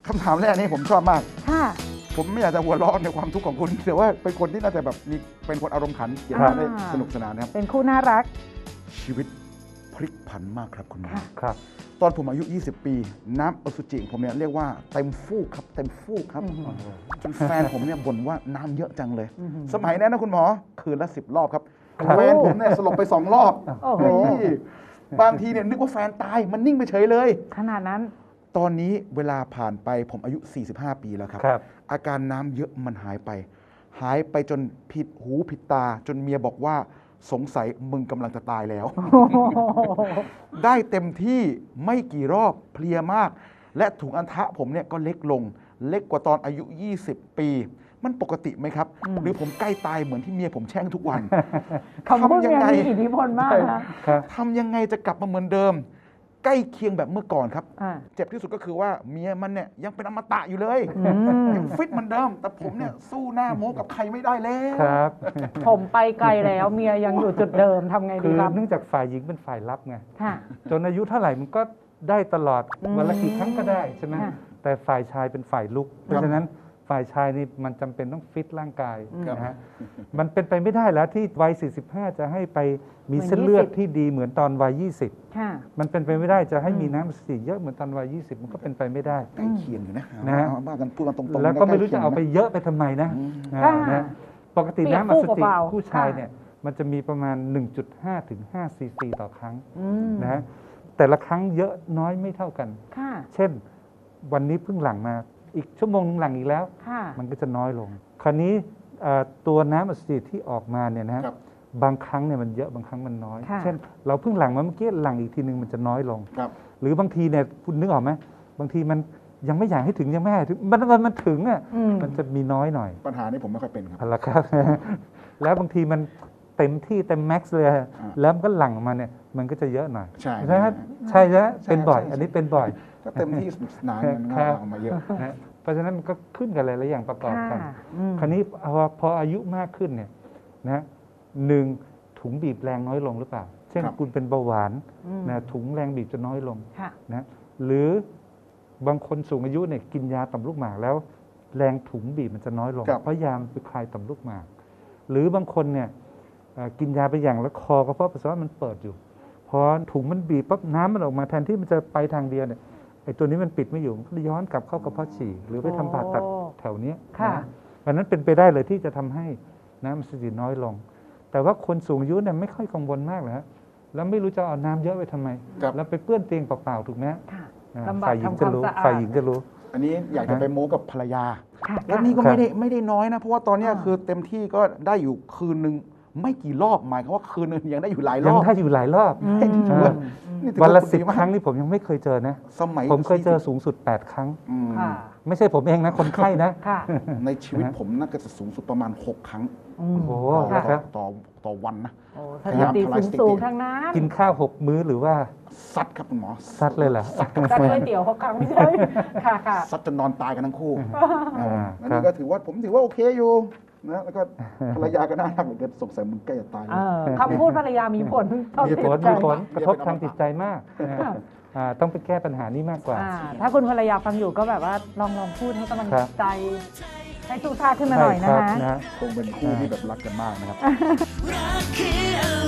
ำถามแรกนี้ผมชอบมากค่ะผมไม่อยากจะหัวเราะในความทุกข์ของคุณแต่ว่าเป็นคนที่น่าจะแบบมีเป็นคนอารมณ์ขันเขียนมาได้สนุกสนานนะครับเป็นคู่น่ารักชีวิตพลิกผันมากครับคุณหมอค่ะครับตอนผมอายุ 20 ปี น้ำอสุจิของผมเนี่ยเรียกว่าเต็มฟูกครับเต็มฟูกครับจนแฟนผมเนี่ยบ่นว่าน้ำเยอะจังเลย สมัยนั้นนะคุณหมอคืนละ10 รอบครับครับแฟนผมเนี่ยสลบไป2 รอบโอ้โหเฮ้ยบางทีเนี่ยนึกว่าแฟนตายมันนิ่งไปเฉยเลยขนาดนั้นตอนนี้เวลาผ่านไปผมอายุ 45 ปีแล้วครับครับอาการน้ำเยอะมันหายไปจนผิดหูผิดตา จนเมียบอกว่าสงสัยมึงกำลังจะตายแล้ว ได้เต็มที่ไม่กี่รอบเพลียมาก และถุงอันทะผมเนี่ยก็เล็กลง เล็กกว่าตอนอายุ 20 ปี มันปกติไหมครับ หรือผมใกล้ตายเหมือนที่เมียผมแช่งทุกวันคำพูดเมียมีอิทธิพลมากนะครับทำยังไงจะกลับมาเหมือนเดิม ใกล้เคียงแบบเมื่อก่อนครับอ่าเจ็บที่สุดก็คือว่าเมียมันเนี่ยยังเป็นอมตะอยู่เลยอืมยังฟิตเหมือนเดิม แต่ผมเนี่ยสู้หน้าโม้กับใครไม่ได้แล้วครับผมไปไกลแล้วเมียยังอยู่จุดเดิมทำไงคืดีอครับเนื่องจากฝ่ายหญิงเป็นฝ่ายรับไงค่ะจนอายุเท่าไหร่มันก็ได้ตลอดวันละกี่ครั้งก็ได้ใช่ไหมค่ะแต่ฝ่ายชายเป็นฝ่ายลุก เพราะฉะนั้นฝ่ายชายนี่มันจำเป็นต้องฟิตร่างกายครับนะฮะมันเป็นไปไม่ได้แล้วที่วัย 45 จะให้ไปมีเส้นเลือดที่ดีเหมือนตอนวัยค่ะ 20 มันเป็นไปไม่ได้จะให้มีน้ำอสุจิเยอะเหมือนตอนวัย 20 มันก็เป็นไปไม่ได้ใกล้เคียงอยู่นะนะฮะว่ากันพูดกันตรงๆแล้วก็ไม่รู้ใล้จะคียงเอาไปเยอะไปทำไมนะอ่านะปกติน้ำอสุจิเปรียบคู่เบาๆผู้ชายค่ะเนี่ยมันจะมีประมาณ 1.5 ถึง 5 ซีซีต่อครั้งอืมนะฮะแต่ละครั้งเยอะน้อยไม่เท่ากันค่ะเช่น วันนี้เพิ่งหลั่งมาอีกชั่วโมงนึงหลั่งอีกแล้วค่ะมันก็จะน้อยลง คราวนี้ตัวน้ำอสุจิที่ออกมาเนี่ยนะฮะครับบางครั้งเนี่ยมันเยอะบางครั้งมันน้อยค่ะเช่น เราเพิ่งหลั่งมาเมื่อกี้หลั่งอีกทีนึงมันจะน้อยลงครับหรือบางทีเนี่ยคุณนึกออกไหมบางทีมันยังไม่อยากให้ถึงยังไม่ให้ถึงมันถึงอ่ะอืมมันจะมีน้อยหน่อยปัญหานี้ผมไม่ค่อยเป็นครับเอาละครับ แล้วบางทีมันเต็มที่เต็มแม็กซ์เลยอะแล้วมันก็หลั่งออกมาเนี่ยมันก็จะเยอะหน่อยใช่นะฮะใช่แล้วใช่เป็นบ่อยใช่อันนี้เป็นบ่อยถ้าเต็มที่สนุกสนานมันก็ครับเอามาเยอะนะเพราะฉะนั้นมันก็ขึ้นกับหลายๆอย่างประกอบกันค่ะอืมคราวนี้พออายุมากขึ้นเนี่ยนะหนึ่งถุงบีบแรงน้อยลงหรือเปล่า เช่นครับคุณเป็นเบาหวานอืมนะถุงแรงบีบจะน้อยลงค่ะนะหรือบางคนสูงอายุเนี่ยกินยาต่อมลูกหมากแล้ว แรงถุงบีบมันจะน้อยลงครับเพราะยามันไปคลายต่อมลูกหมาก หรือบางคนเนี่ยกินยาไปอย่างแล้วคอกระเพาะปัสสาวะมันเปิดอยู่พอถุงมันบีบปั๊บน้ำมันออกมาแทนที่มันจะไปทางเดียวเนี่ยไอ้ตัวนี้มันปิดไม่อยู่มันก็ย้อนกลับเข้ากระเพาะฉี่หรือไปทำผ่าตัดโอ้แถวเนี้ยค่ะนะเพราะฉะนั้นเป็นไปได้เลยที่จะทำให้น้ำอสุจิน้อยลง แต่ว่าคนสูงอายุเนี่ยไม่ค่อยกังวลมากเลยฮะแล้วไม่รู้จะเอาน้ำเยอะไปทำไมครับแล้วไปเปื้อนเตียงเปล่าๆถูกไหมค่ะอ่าลำบากฝ่ายหญิงทำคจะวามรู้สะอาดฝ่ายหญิงจะรู้อันนี้อยากจะไปโม้กับภรรยาค่ะแล้วนี่ก็ครับไม่ได้น้อยนะ เพราะว่าตอนเนี้ยอ่าคือเต็มที่ก็ได้อยู่คืนหนึ่งไม่กี่รอบหมายความว่าคืนหนึงยังได้อยู่หลายรยังอบได้อยู่หลายรอบให้ถือว่า นี่ถือวันละคุณ 10 ดีมากครั้งนี่ผมยังไม่เคยเจอนะสมัยผมเคยเจอสูงสุด 8 ครั้งอืมค่ะไม่ใช่ผมเองนะ คนไข้นะค่ะในชีวิตผมน่าจะสูงสุดประมาณ 6 ครั้งอืมโอ้ต่อครับต่อวันนะโอ้สถิติสูงๆทั้งนั้นกินข้าว 6 มื้อหรือว่าซัดครับคุณหมอซัดเลยเหรอจัดก๋วยเตี๋ยวเขาครั้งไม่ใช่ค่ะค่ะซัดจนนอนตายกันทั้งคู่อ่าอันครันี้บก็ถือว่าผมถือว่าโอเคอยู่นะแล้วก็ภรรยาก็น่ารักเหมือนกันสงสัยมึงใกล้จะตายเออคำพูดภรรยามีผลต่อมีจิผตลใจมีผลกระทบทางจิตใจมากนะฮะต้องไปแก้ปัญหานี้มากกว่าถ้าคุณภรรยาฟังอยู่ก็แบบว่าลองพูดให้กำลังครับใจ ให้สู้ซ่าขึ้นมาหน่อยนะใช่คะครับคงเป็นคู่ที่แบบรักกันมากนะครับรักคืออะไร